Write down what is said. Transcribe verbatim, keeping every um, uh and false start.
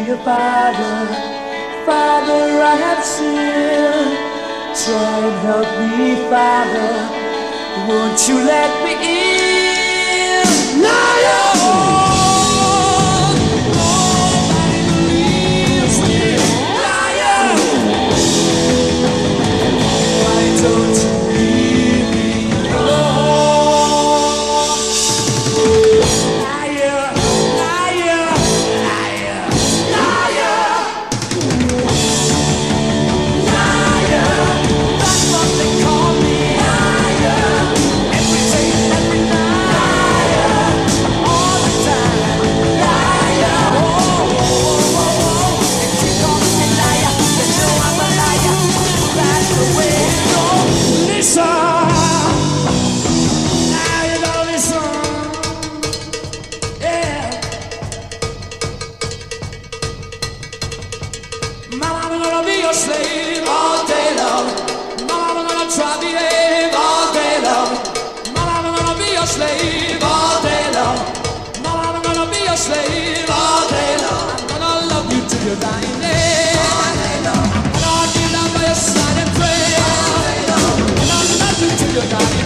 a father. Father, I have sinned. Try and help me, Father. Won't you let me in? Liar! Slave all day long. Mama, I'm gonna try to behave all day long. Mama, I'm gonna be your slave all day long. Mama, I'm gonna be your slave all day long. I'm gonna love you till you're dying day. All day long. I'm gonna get down by your side and pray. All day long. And I'll love you till you're dying.